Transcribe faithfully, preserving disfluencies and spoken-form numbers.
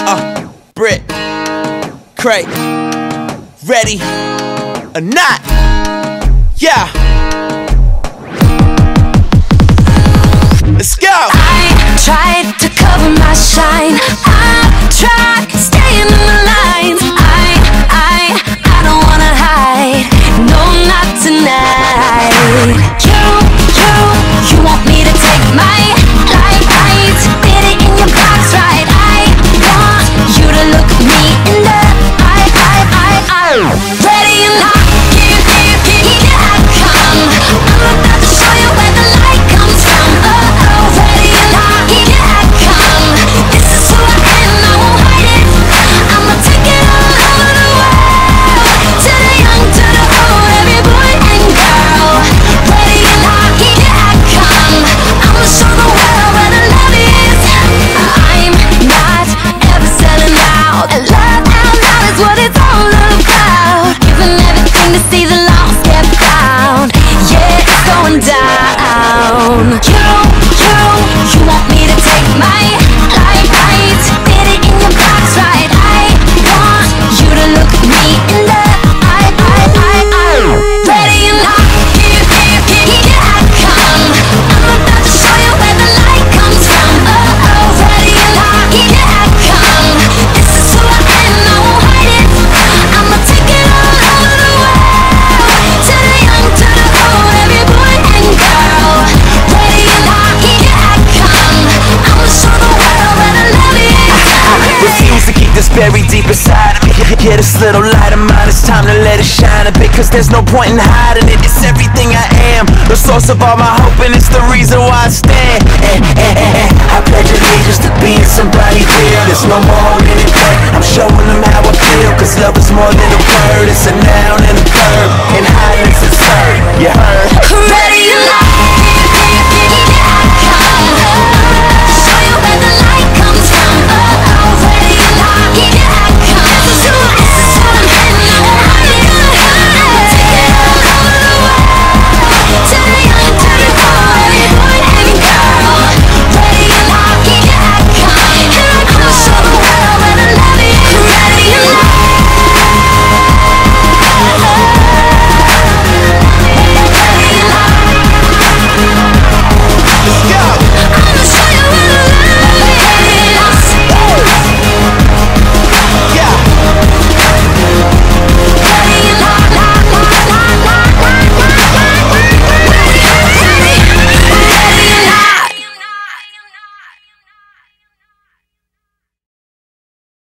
Uh, Brit, Craig, ready or not? Yeah. Let's go. I tried to cover my shine. I tried staying in the lines. I, I, I don't wanna hide. No, not tonight. You, you, you want me to take my life right? Fit it in your box, right? I want you to look me in the eye, eye, eye, eye. Ready or not, here, here, here, here I come. I'm about to show you where the light comes from. Oh, oh, ready or not, here I come. This is who I am, I won't hide it. I'ma take it all over the world. To the young, to the old, every boy and girl. Ready or not, here I come. I'ma show the world where the love is. I'm not ever selling out. And love out loud is what it's all about. Giving everything to see the lost get found. Yeah, it's going down. You, you, you want me to take my life right? Fit it in your box, right? I want you to look me in the eye, eye, eye, eye. Ready or not, here, here, here, here I come. I'm about to show you where the light comes from. Oh, oh, ready or not, here I come. This is who I am, I won't hide it. I'ma take it all over the world. To the young, to the old, every boy and girl. Ready or not, here I come. I'ma show the world where the love is. Refuse to keep this buried deep inside of me. Yeah, this little light of mine, it's time to let it shine a bit. Cause there's no point in hiding it, it's everything I am. The source of all my hope and it's the reason why I stand. And, and, and, and I pledge allegiance to being somebody real. There's no more in it, but I'm showing them how I feel. Cause love is more than a word, it's an